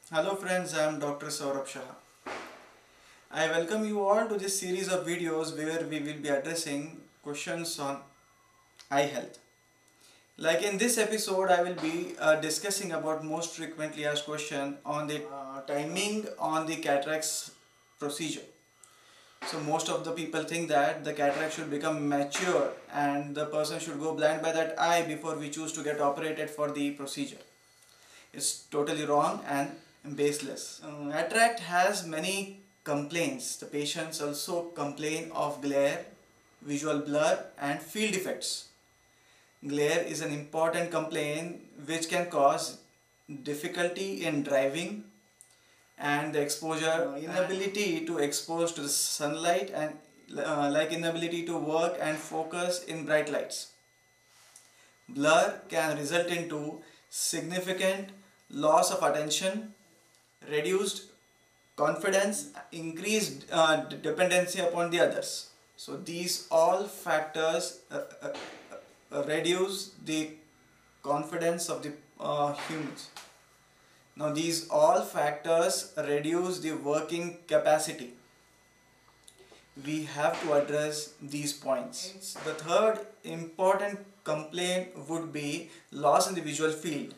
Hello friends, I am Dr. Saurabh Shah. I welcome you all to this series of videos where we will be addressing questions on eye health. Like in this episode, I will be discussing about most frequently asked question on the timing on the cataracts procedure. So most of the people think that the cataract should become mature and the person should go blind by that eye before we choose to get operated for the procedure. It's totally wrong and baseless. Cataract has many complaints. The patients also complain of glare, visual blur and field effects. Glare is an important complaint which can cause difficulty in driving and the exposure, inability to expose to the sunlight and like inability to work and focus in bright lights. Blur can result into significant loss of attention, reduced confidence, increased dependency upon the others. So these all factors reduce the confidence of the humans. Now these all factors reduce the working capacity. We have to address these points. The third important complaint would be loss in the visual field.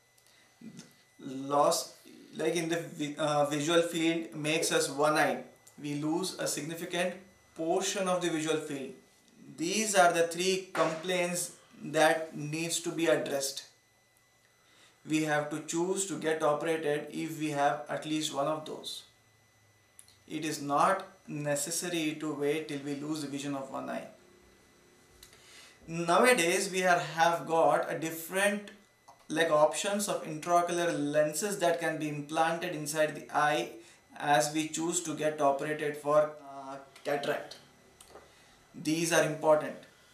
Loss like in the visual field makes us one-eyed. We lose a significant portion of the visual field. These are the three complaints that needs to be addressed. We have to choose to get operated if we have at least one of those. It is not necessary to wait till we lose the vision of one eye. Nowadays we have got a different options of intraocular lenses that can be implanted inside the eye as we choose to get operated for cataract. These are important.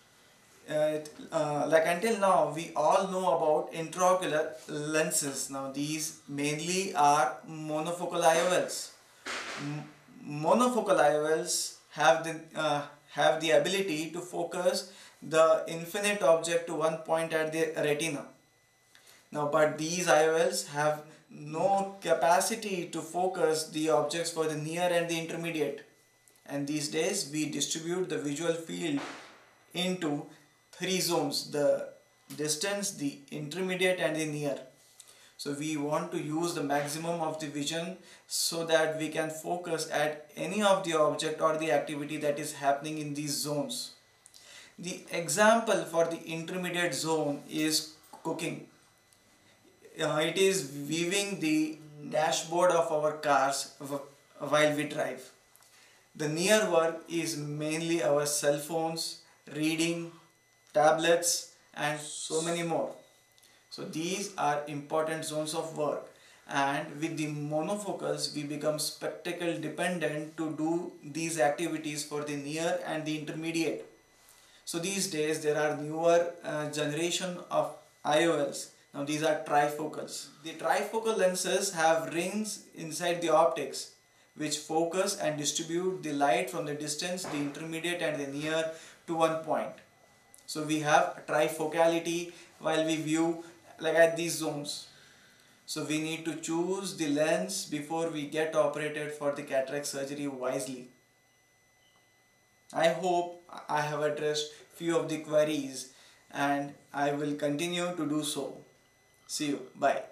Like until now we all know about intraocular lenses. Now these mainly are monofocal IOLs. Monofocal IOLs have the ability to focus the infinite object to one point at the retina. Now, but these IOLs have no capacity to focus the objects for the near and the intermediate. And these days we distribute the visual field into three zones: the distance, the intermediate and the near. So we want to use the maximum of the vision so that we can focus at any of the object or the activity that is happening in these zones. The example for the intermediate zone is cooking. It is viewing the dashboard of our cars while we drive. The near work is mainly our cell phones, reading, tablets and so many more. So these are important zones of work, and with the monofocals we become spectacle dependent to do these activities for the near and the intermediate. So these days there are newer generation of IOLs. Now these are trifocals. The trifocal lenses have rings inside the optics which focus and distribute the light from the distance, the intermediate and the near to one point. So we have trifocality while we view at these zones. So we need to choose the lens before we get operated for the cataract surgery wisely. I hope I have addressed few of the queries and I will continue to do so. See you. Bye.